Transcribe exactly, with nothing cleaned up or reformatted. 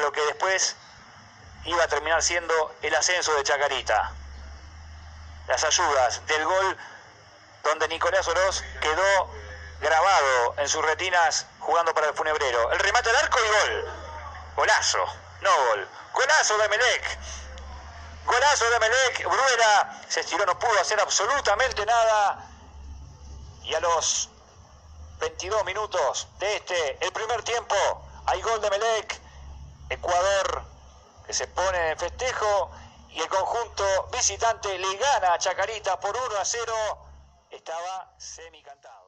lo que después iba a terminar siendo el ascenso de Chacarita. Las ayudas del gol donde Nicolás Oroz quedó grabado en sus retinas jugando para el Funebrero. El remate al arco y gol. Golazo, no gol. Golazo de Emelec. Golazo de Emelec. Bruera se estiró, no pudo hacer absolutamente nada. Y a los veintidós minutos de este, el primer tiempo, hay gol de Emelec. Ecuador que se pone en el festejo y el conjunto visitante le gana a Chacarita por uno a cero. Estaba semicantado.